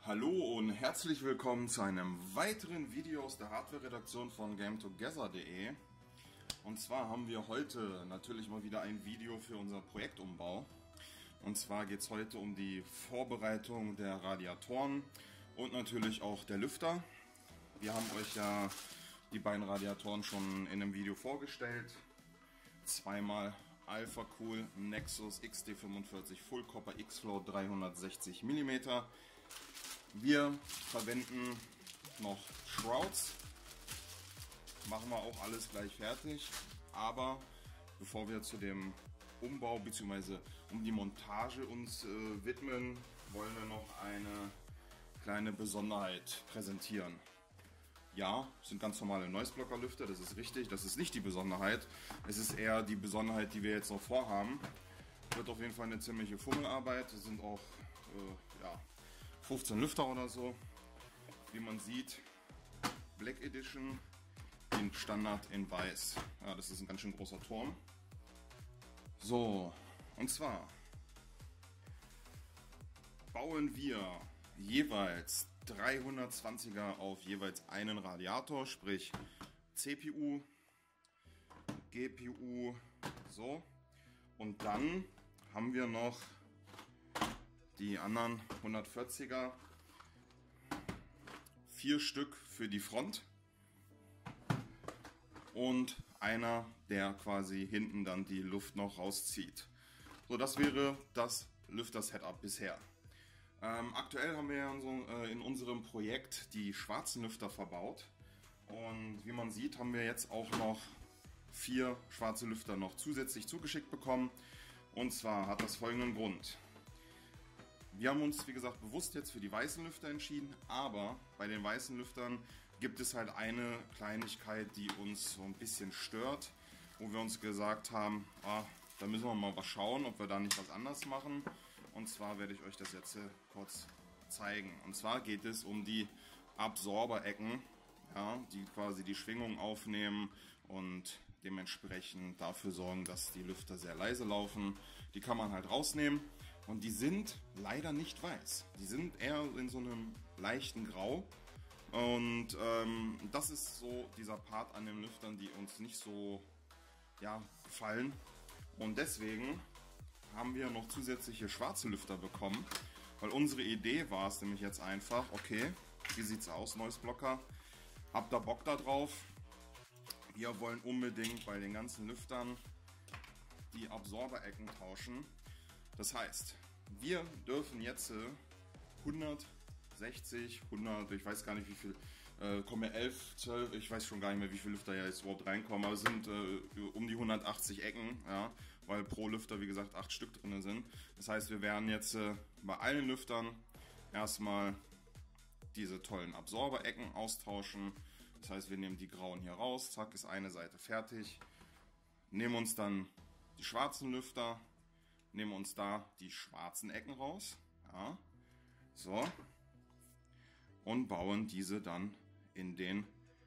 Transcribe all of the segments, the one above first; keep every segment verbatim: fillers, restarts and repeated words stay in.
Hallo und herzlich willkommen zu einem weiteren Video aus der Hardware-Redaktion von GameTogether punkt de. Und zwar haben wir heute natürlich mal wieder ein Video für unser Projektumbau. Und zwar geht es heute um die Vorbereitung der Radiatoren und natürlich auch der Lüfter. Wir haben euch ja die beiden Radiatoren schon in einem Video vorgestellt. Zweimal Alphacool Nexus X D fünfundvierzig Full Copper X-Flow dreihundertsechzig Millimeter. Wir verwenden noch Shrouds, machen wir auch alles gleich fertig, aber bevor wir zu dem Umbau bzw. um die Montage uns äh, widmen, wollen wir noch eine kleine Besonderheit präsentieren. Ja, es sind ganz normale Noiseblocker Lüfter, das ist richtig, das ist nicht die Besonderheit, es ist eher die Besonderheit, die wir jetzt noch vorhaben. Wird auf jeden Fall eine ziemliche Fummelarbeit, es sind auch äh, ja, fünfzehn Lüfter oder so. Wie man sieht, Black Edition, den Standard in weiß. Ja, das ist ein ganz schön großer Turm. So, und zwar bauen wir jeweils dreihundertzwanziger auf jeweils einen Radiator, sprich C P U, G P U, so. Und dann haben wir noch die anderen hundertvierziger, vier Stück für die Front und einer, der quasi hinten dann die Luft noch rauszieht. So, das wäre das Lüfter-Setup bisher. Ähm, aktuell haben wir ja in, so, äh, in unserem Projekt die schwarzen Lüfter verbaut und wie man sieht, haben wir jetzt auch noch vier schwarze Lüfter noch zusätzlich zugeschickt bekommen. Und zwar hat das folgenden Grund. Wir haben uns, wie gesagt, bewusst jetzt für die weißen Lüfter entschieden, aber bei den weißen Lüftern gibt es halt eine Kleinigkeit, die uns so ein bisschen stört, wo wir uns gesagt haben, ah, da müssen wir mal was schauen, ob wir da nicht was anders machen. Und zwar werde ich euch das jetzt kurz zeigen. Und zwar geht es um die Absorberecken, ja, die quasi die Schwingung aufnehmen und dementsprechend dafür sorgen, dass die Lüfter sehr leise laufen. Die kann man halt rausnehmen. Und die sind leider nicht weiß. Die sind eher in so einem leichten Grau. Und ähm, das ist so dieser Part an den Lüftern, die uns nicht so ja, gefallen. Und deswegen haben wir noch zusätzliche schwarze Lüfter bekommen. Weil unsere Idee war es nämlich jetzt einfach, okay, wie sieht es aus, Noiseblocker? Habt ihr Bock da drauf? Wir wollen unbedingt bei den ganzen Lüftern die Absorberecken tauschen. Das heißt, wir dürfen jetzt hundertsechzig, hundert, ich weiß gar nicht wie viel, äh, kommen ja elf, zwölf, ich weiß schon gar nicht mehr wie viele Lüfter ja jetzt überhaupt reinkommen, aber es sind äh, um die hundertachtzig Ecken, ja, weil pro Lüfter wie gesagt acht Stück drin sind. Das heißt, wir werden jetzt äh, bei allen Lüftern erstmal diese tollen Absorberecken austauschen. Das heißt, wir nehmen die grauen hier raus, zack, ist eine Seite fertig, nehmen uns dann die schwarzen Lüfter, nehmen uns da die schwarzen Ecken raus, ja, so, und bauen diese dann in den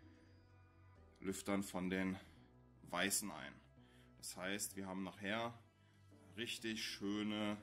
Lüftern von den weißen ein. Das heißt, wir haben nachher richtig schöne,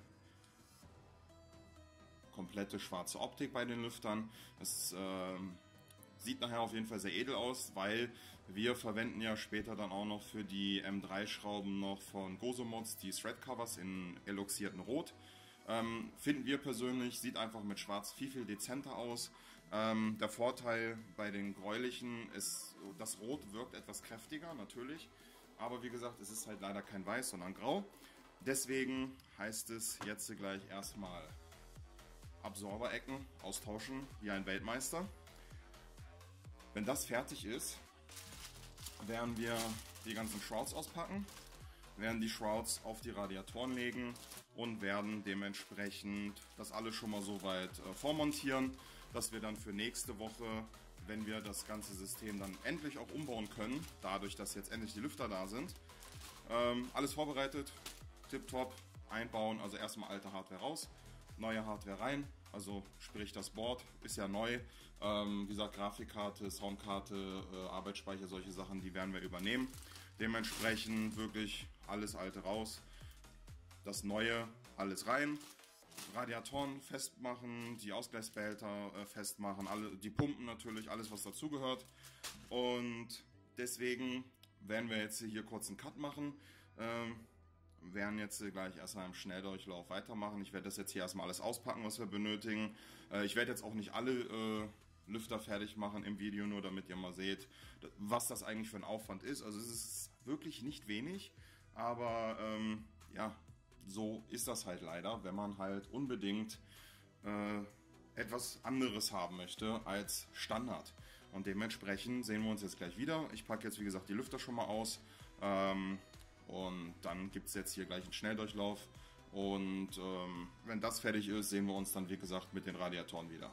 komplette schwarze Optik bei den Lüftern. Das ähm, sieht nachher auf jeden Fall sehr edel aus, weil wir verwenden ja später dann auch noch für die M drei Schrauben noch von Gosomods die Thread Covers in eloxierten Rot. Ähm, finden wir persönlich, sieht einfach mit Schwarz viel, viel dezenter aus. Ähm, der Vorteil bei den gräulichen ist, das Rot wirkt etwas kräftiger, natürlich. Aber wie gesagt, es ist halt leider kein Weiß, sondern Grau. Deswegen heißt es jetzt gleich erstmal Absorberecken austauschen wie ein Weltmeister. Wenn das fertig ist, werden wir die ganzen Shrouds auspacken, werden die Shrouds auf die Radiatoren legen und werden dementsprechend das alles schon mal so weit äh, vormontieren, dass wir dann für nächste Woche, wenn wir das ganze System dann endlich auch umbauen können, dadurch, dass jetzt endlich die Lüfter da sind, ähm, alles vorbereitet, tipptopp, einbauen, also erstmal alte Hardware raus, neue Hardware rein, also sprich das Board ist ja neu, ähm, wie gesagt Grafikkarte, Soundkarte, äh, Arbeitsspeicher, solche Sachen, die werden wir übernehmen. Dementsprechend wirklich alles alte raus, das neue alles rein Radiatoren festmachen, die Ausgleichsbehälter äh, festmachen, alle, die Pumpen natürlich, alles was dazugehört. Und deswegen werden wir jetzt hier kurz einen Cut machen. Ähm, werden jetzt gleich erstmal im Schnelldurchlauf weitermachen. Ich werde das jetzt hier erstmal alles auspacken, was wir benötigen. Äh, ich werde jetzt auch nicht alle äh, Lüfter fertig machen im Video, nur damit ihr mal seht, was das eigentlich für ein Aufwand ist. Also es ist wirklich nicht wenig, aber ähm, ja, so ist das halt leider, wenn man halt unbedingt äh, etwas anderes haben möchte als Standard. Und dementsprechend sehen wir uns jetzt gleich wieder. Ich packe jetzt wie gesagt die Lüfter schon mal aus. Ähm, und dann gibt es jetzt hier gleich einen Schnelldurchlauf. Und ähm, wenn das fertig ist, sehen wir uns dann wie gesagt mit den Radiatoren wieder.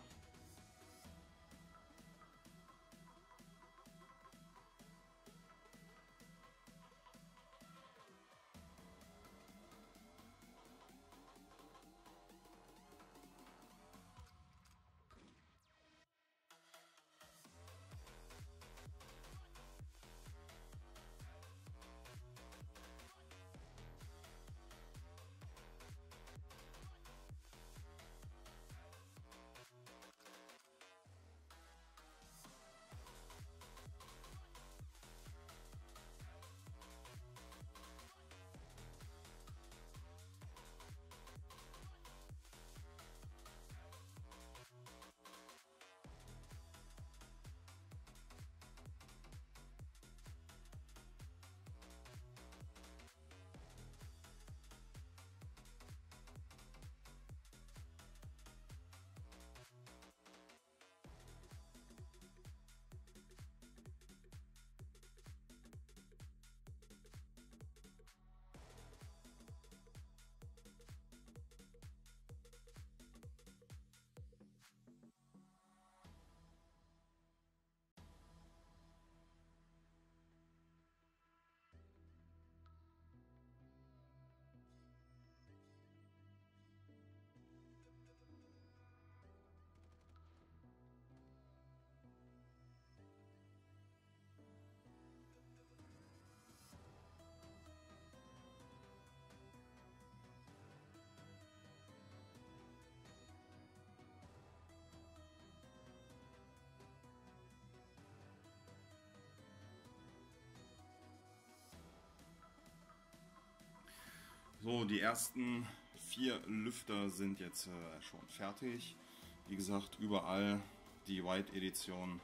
So, die ersten vier Lüfter sind jetzt äh, schon fertig. Wie gesagt, überall die White Edition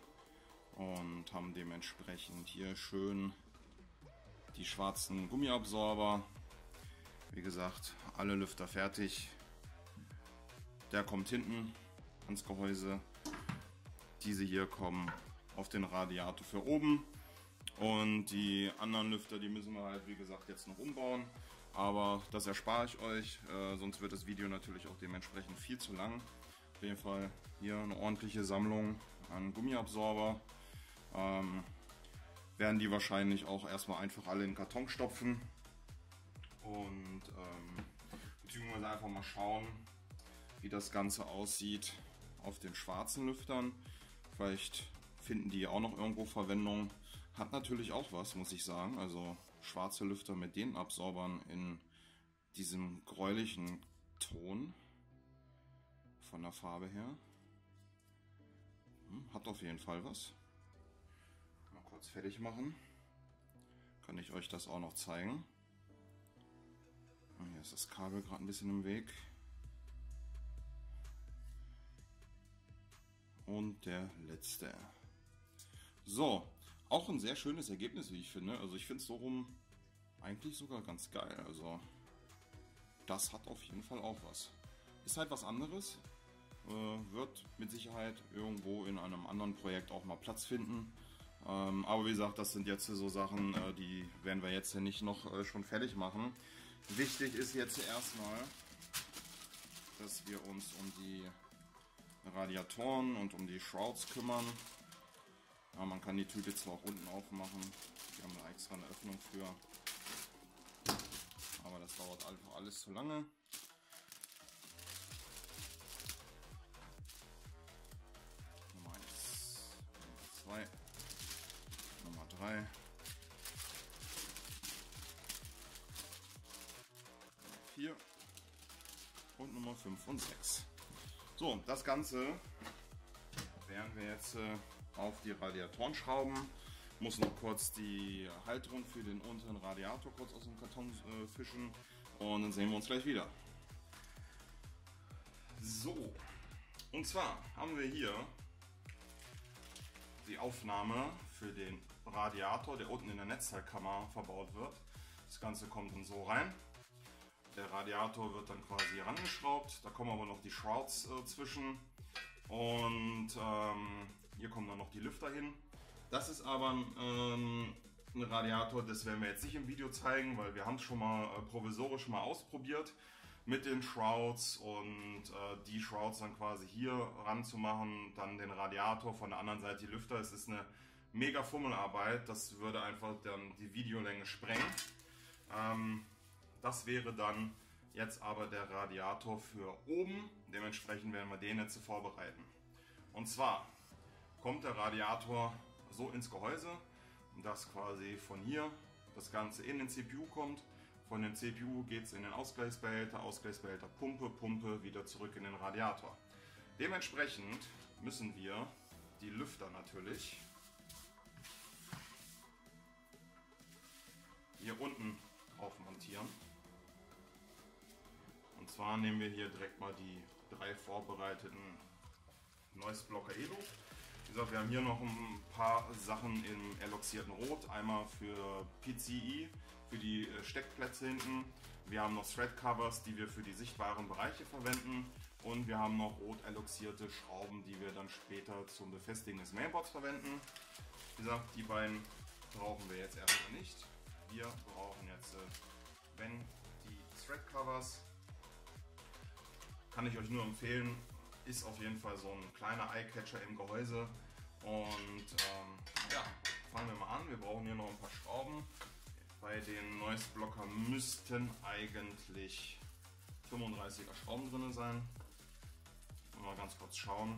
und haben dementsprechend hier schön die schwarzen Gummiabsorber. Wie gesagt, alle Lüfter fertig. Der kommt hinten ans Gehäuse. Diese hier kommen auf den Radiator für oben. Und die anderen Lüfter, die müssen wir halt wie gesagt jetzt noch umbauen. Aber das erspare ich euch, äh, sonst wird das Video natürlich auch dementsprechend viel zu lang. Auf jeden Fall hier eine ordentliche Sammlung an Gummiabsorber. Ähm, werden die wahrscheinlich auch erstmal einfach alle in den Karton stopfen. Und ähm, beziehungsweise einfach mal schauen, wie das Ganze aussieht auf den schwarzen Lüftern. Vielleicht finden die auch noch irgendwo Verwendung. Hat natürlich auch was, muss ich sagen. Also schwarze Lüfter mit den Absorbern in diesem gräulichen Ton von der Farbe her. Hat auf jeden Fall was. Mal kurz fertig machen. Kann ich euch das auch noch zeigen. Hier ist das Kabel gerade ein bisschen im Weg. Und der letzte. So, auch ein sehr schönes Ergebnis, wie ich finde. Also ich finde es so rum eigentlich sogar ganz geil. Also das hat auf jeden Fall auch was. Ist halt was anderes. Äh, wird mit Sicherheit irgendwo in einem anderen Projekt auch mal Platz finden. Ähm, aber wie gesagt, das sind jetzt so Sachen, äh, die werden wir jetzt nicht noch äh, schon fertig machen. Wichtig ist jetzt erstmal, dass wir uns um die Radiatoren und um die Shrouds kümmern. Ja, man kann die Tüte zwar auch unten aufmachen, wir haben da extra eine Öffnung für, aber das dauert einfach alles zu lange. Nummer eins, Nummer zwei, Nummer drei, Nummer vier und Nummer fünf und sechs. So, das Ganze werden wir jetzt äh, auf die Radiatoren schrauben. Muss noch kurz die Halterung für den unteren Radiator kurz aus dem Karton äh, fischen und dann sehen wir uns gleich wieder. So, und zwar haben wir hier die Aufnahme für den Radiator, der unten in der Netzteilkammer verbaut wird. Das Ganze kommt dann so rein. Der Radiator wird dann quasi herangeschraubt, da kommen aber noch die Shrouds äh, zwischen und ähm, hier kommen dann noch die Lüfter hin. Das ist aber ähm, ein Radiator, das werden wir jetzt nicht im Video zeigen, weil wir haben es schon mal äh, provisorisch mal ausprobiert mit den Shrouds und äh, die Shrouds dann quasi hier ranzumachen, dann den Radiator, von der anderen Seite die Lüfter. Es ist eine mega Fummelarbeit, das würde einfach dann die Videolänge sprengen. Ähm, Das wäre dann jetzt aber der Radiator für oben. Dementsprechend werden wir den jetzt vorbereiten. Und zwar kommt der Radiator so ins Gehäuse, dass quasi von hier das Ganze in den C P U kommt. Von dem C P U geht es in den Ausgleichsbehälter, Ausgleichsbehälter Pumpe, Pumpe wieder zurück in den Radiator. Dementsprechend müssen wir die Lüfter natürlich hier unten drauf montieren. Und zwar nehmen wir hier direkt mal die drei vorbereiteten Noise Blocker Elo. Wie gesagt, wir haben hier noch ein paar Sachen im eloxierten Rot. Einmal für P C I, für die Steckplätze hinten. Wir haben noch Thread Covers, die wir für die sichtbaren Bereiche verwenden. Und wir haben noch rot eloxierte Schrauben, die wir dann später zum Befestigen des Mainboards verwenden. Wie gesagt, die beiden brauchen wir jetzt erstmal nicht. Wir brauchen jetzt, wenn die Thread Covers, kann ich euch nur empfehlen, ist auf jeden Fall so ein kleiner Eyecatcher im Gehäuse. Und ähm, ja, fangen wir mal an. Wir brauchen hier noch ein paar Schrauben. Bei den Noise Blocker müssten eigentlich fünfunddreißiger Schrauben drin sein. Mal ganz kurz schauen,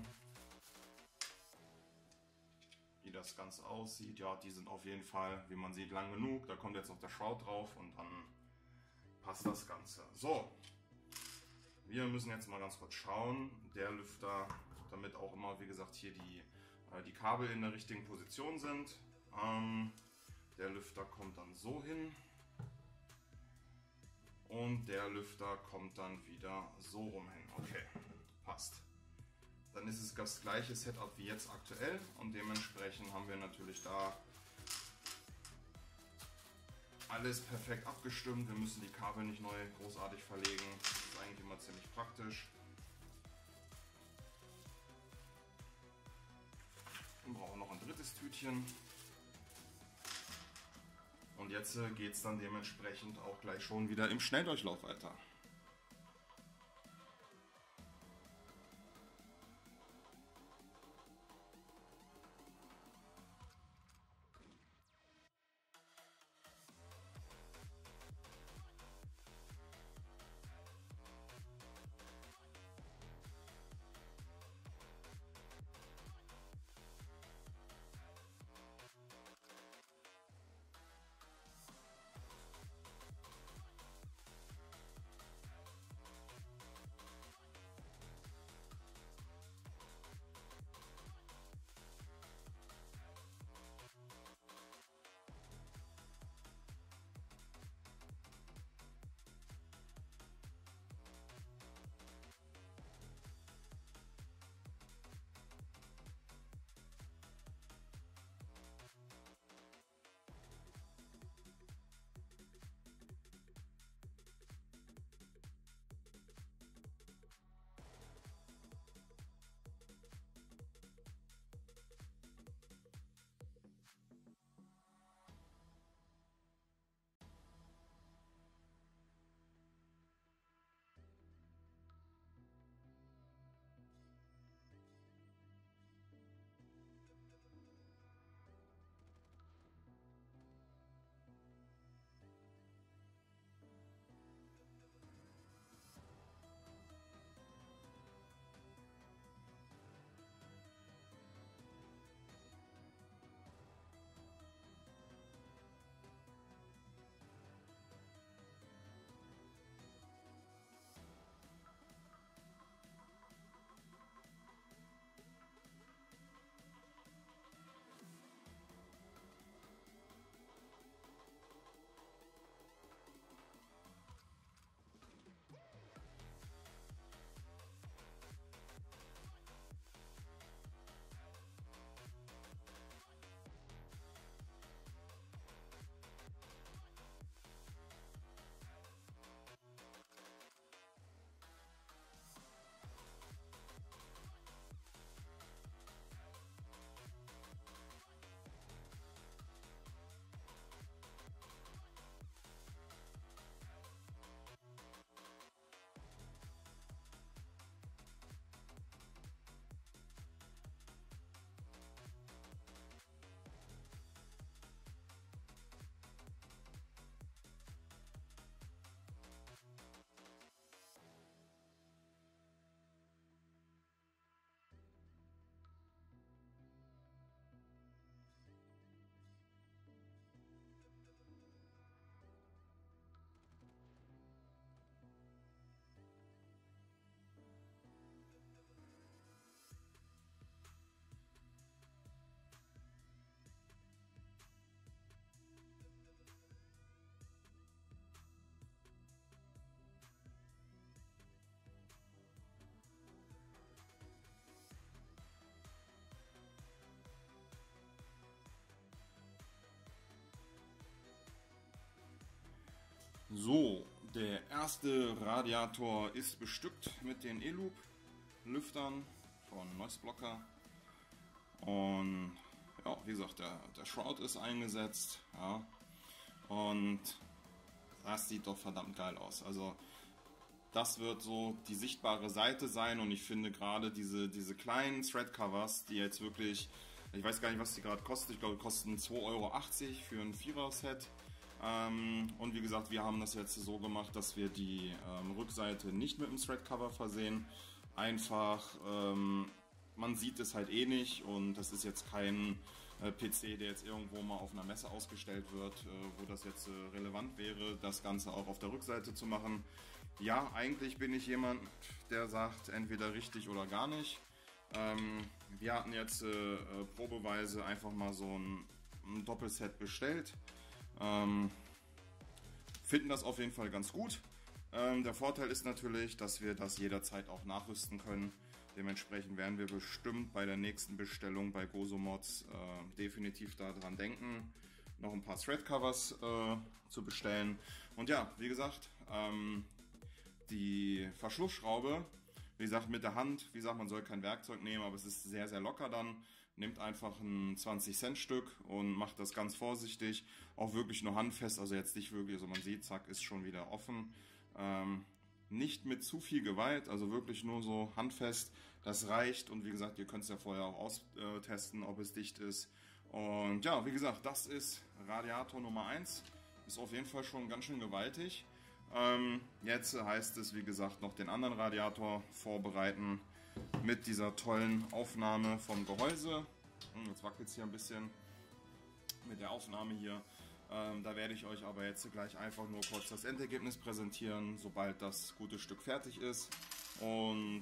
wie das Ganze aussieht. Ja, die sind auf jeden Fall, wie man sieht, lang genug. Da kommt jetzt noch der Shroud drauf und dann passt das Ganze. So. Wir müssen jetzt mal ganz kurz schauen, der Lüfter, damit auch immer, wie gesagt, hier die, äh, die Kabel in der richtigen Position sind. Ähm, der Lüfter kommt dann so hin und der Lüfter kommt dann wieder so rum hin. Okay, passt. Dann ist es das gleiche Setup wie jetzt aktuell und dementsprechend haben wir natürlich da alles perfekt abgestimmt. Wir müssen die Kabel nicht neu großartig verlegen. Das ist eigentlich immer ziemlich praktisch. Wir brauchen noch ein drittes Tütchen. Und jetzt geht es dann dementsprechend auch gleich schon wieder im Schnelldurchlauf weiter. So, der erste Radiator ist bestückt mit den E-Loop-Lüftern von Noiseblocker. Und ja, wie gesagt, der, der Shroud ist eingesetzt. Ja, und das sieht doch verdammt geil aus. Also das wird so die sichtbare Seite sein, und ich finde gerade diese, diese kleinen Thread-Covers, die jetzt wirklich, ich weiß gar nicht, was die gerade kosten, ich glaube, die kosten zwei Euro achtzig für ein Vierer-Set. Ähm, und wie gesagt, wir haben das jetzt so gemacht, dass wir die ähm, Rückseite nicht mit einem Thread-Cover versehen. Einfach, ähm, man sieht es halt eh nicht, und das ist jetzt kein äh, P C, der jetzt irgendwo mal auf einer Messe ausgestellt wird, äh, wo das jetzt äh, relevant wäre, das Ganze auch auf der Rückseite zu machen. Ja, eigentlich bin ich jemand, der sagt, entweder richtig oder gar nicht. Ähm, wir hatten jetzt äh, probeweise einfach mal so ein, ein Doppelset bestellt. Ähm, finden das auf jeden Fall ganz gut. Ähm, der Vorteil ist natürlich, dass wir das jederzeit auch nachrüsten können. Dementsprechend werden wir bestimmt bei der nächsten Bestellung bei GozoMods äh, definitiv daran denken, noch ein paar Thread-Covers äh, zu bestellen. Und ja, wie gesagt, ähm, die Verschlussschraube, wie gesagt, mit der Hand, wie gesagt, man soll kein Werkzeug nehmen, aber es ist sehr, sehr locker dann. Nehmt einfach ein zwanzig Cent Stück und macht das ganz vorsichtig, auch wirklich nur handfest, also jetzt nicht wirklich, also man sieht, zack, ist schon wieder offen. Ähm, nicht mit zu viel Gewalt, also wirklich nur so handfest, das reicht, und wie gesagt, ihr könnt es ja vorher auch austesten, ob es dicht ist. Und ja, wie gesagt, das ist Radiator Nummer eins, ist auf jeden Fall schon ganz schön gewaltig. Ähm, jetzt heißt es, wie gesagt, noch den anderen Radiator vorbereiten mit dieser tollen Aufnahme vom Gehäuse. Jetzt wackelt es hier ein bisschen mit der Aufnahme hier. Ähm, da werde ich euch aber jetzt gleich einfach nur kurz das Endergebnis präsentieren, sobald das gute Stück fertig ist. Und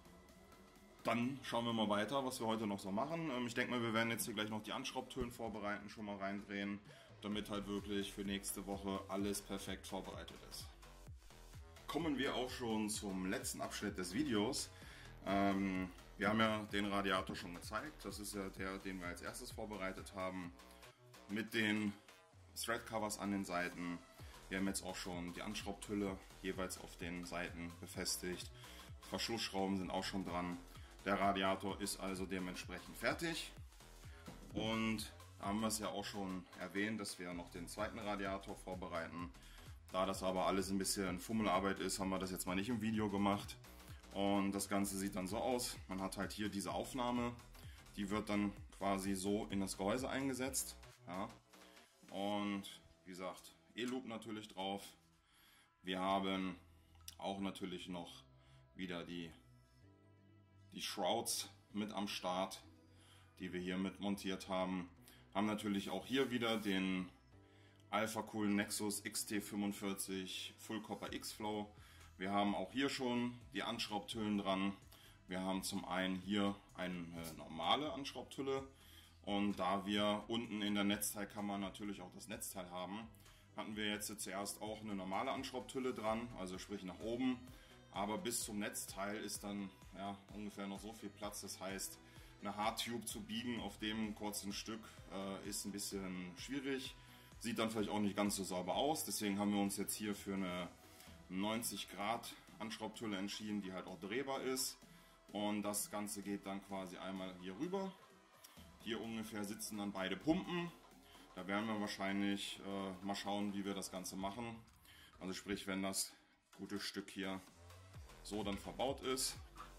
dann schauen wir mal weiter, was wir heute noch so machen. Ähm, ich denke mal, wir werden jetzt hier gleich noch die Anschraubtüren vorbereiten, schon mal reindrehen, damit halt wirklich für nächste Woche alles perfekt vorbereitet ist. Kommen wir auch schon zum letzten Abschnitt des Videos. Ähm, wir haben ja den Radiator schon gezeigt, das ist ja der, den wir als erstes vorbereitet haben, mit den Thread-Covers an den Seiten. Wir haben jetzt auch schon die Anschraubtülle jeweils auf den Seiten befestigt, Verschlussschrauben sind auch schon dran. Der Radiator ist also dementsprechend fertig, und da haben wir es ja auch schon erwähnt, dass wir noch den zweiten Radiator vorbereiten. Da das aber alles ein bisschen Fummelarbeit ist, haben wir das jetzt mal nicht im Video gemacht. Und das Ganze sieht dann so aus. Man hat halt hier diese Aufnahme, die wird dann quasi so in das Gehäuse eingesetzt. Ja. Und wie gesagt, E-Loop natürlich drauf. Wir haben auch natürlich noch wieder die, die Shrouds mit am Start, die wir hier mit montiert haben. Haben natürlich auch hier wieder den Alphacool Nexus X T fünfundvierzig Full Copper X-Flow. Wir haben auch hier schon die Anschraubtüllen dran. Wir haben zum einen hier eine normale Anschraubtülle, und da wir unten in der Netzteilkammer natürlich auch das Netzteil haben, hatten wir jetzt zuerst auch eine normale Anschraubtülle dran, also sprich nach oben. Aber bis zum Netzteil ist dann ja, ungefähr noch so viel Platz. Das heißt, eine Hardtube zu biegen auf dem kurzen Stück äh, ist ein bisschen schwierig. Sieht dann vielleicht auch nicht ganz so sauber aus. Deswegen haben wir uns jetzt hier für eine neunzig Grad Anschraubtülle entschieden, die halt auch drehbar ist. Und das Ganze geht dann quasi einmal hier rüber. Hier ungefähr sitzen dann beide Pumpen. Da werden wir wahrscheinlich äh, mal schauen, wie wir das Ganze machen. Also sprich, wenn das gute Stück hier so dann verbaut ist,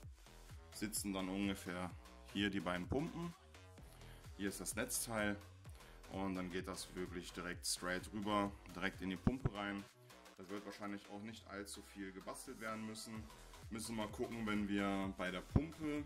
sitzen dann ungefähr hier die beiden Pumpen. Hier ist das Netzteil, und dann geht das wirklich direkt straight rüber, direkt in die Pumpe rein. Das wird wahrscheinlich auch nicht allzu viel gebastelt werden müssen. Müssen mal gucken, wenn wir bei der Pumpe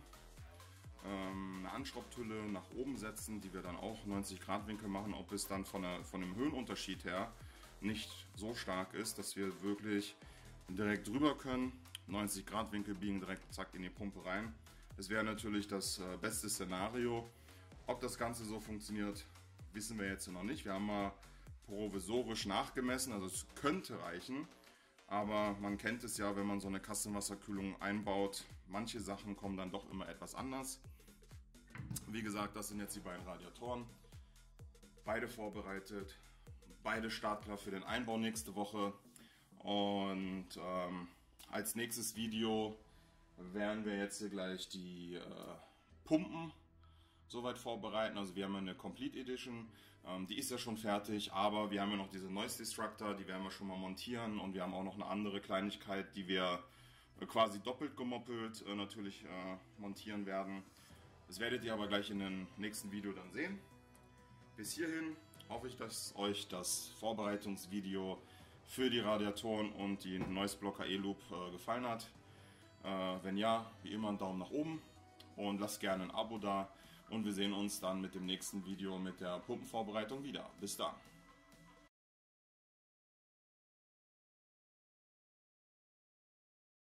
ähm, eine Anschraubtülle nach oben setzen, die wir dann auch neunzig Grad Winkel machen, ob es dann von, der, von dem Höhenunterschied her nicht so stark ist, dass wir wirklich direkt drüber können, neunzig Grad Winkel biegen, direkt zack in die Pumpe rein. Das wäre natürlich das äh, beste Szenario. Ob das Ganze so funktioniert, wissen wir jetzt noch nicht. Wir haben mal provisorisch nachgemessen, also es könnte reichen, aber man kennt es ja, wenn man so eine Kassenwasserkühlung einbaut, manche Sachen kommen dann doch immer etwas anders. Wie gesagt, das sind jetzt die beiden Radiatoren, beide vorbereitet, beide startklar für den Einbau nächste Woche. Und ähm, als nächstes Video werden wir jetzt hier gleich die äh, Pumpen soweit vorbereiten. Also wir haben eine Complete Edition, ähm, die ist ja schon fertig, aber wir haben ja noch diese Noise Destructor, die werden wir schon mal montieren, und wir haben auch noch eine andere Kleinigkeit, die wir äh, quasi doppelt gemoppelt äh, natürlich äh, montieren werden. Das werdet ihr aber gleich in dem nächsten Video dann sehen. Bis hierhin hoffe ich, dass euch das Vorbereitungsvideo für die Radiatoren und die Noise Blocker E-Loop äh, gefallen hat. Äh, wenn ja, wie immer einen Daumen nach oben und lasst gerne ein Abo da, und wir sehen uns dann mit dem nächsten Video mit der Pumpenvorbereitung wieder. Bis dann!